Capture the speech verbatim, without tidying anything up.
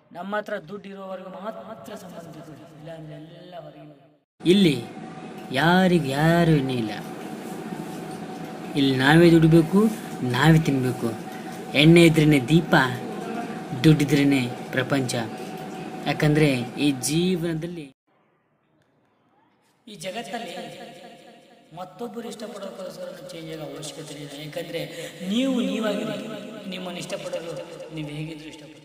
ನಮ್ಮ ಹತ್ರ ದುಡ್ಡು ಇರೋವರೆಗೂ ಮಾತ್ರ ಸಂಬಂಧಿಕರು, ಇಲ್ಲ ಅಂದರೆ ಎಲ್ಲ ಹೊರಗಿನ. ಇಲ್ಲಿ ಯಾರಿಗೆ ಯಾರು ಇಲ್ಲ. ಇಲ್ಲಿ ನಾವೇ ದುಡಿಬೇಕು, ನಾವೇ ತಿನ್ನಬೇಕು. ಎಣ್ಣೆ ಇದ್ರೇ ದೀಪ, ದುಡ್ಡಿದ್ರೇ ಪ್ರಪಂಚ. ಯಾಕಂದರೆ ಈ ಜೀವನದಲ್ಲಿ, ಈ ಜಗತ್ತಲ್ಲಿ ಮತ್ತೊಬ್ಬರು ಇಷ್ಟಪಡೋಕ್ಕೋಸ್ಕರ ಚೇಂಜ್ ಆಗೋ ಅವಶ್ಯಕತೆ ಇಲ್ಲ. ಯಾಕಂದರೆ ನೀವು ನೀವಾಗಿರಿ, ನಿಮ್ಮನ್ನು ಇಷ್ಟಪಡೋದು ನೀವು ಹೇಗಿದ್ರು ಇಷ್ಟಪಡ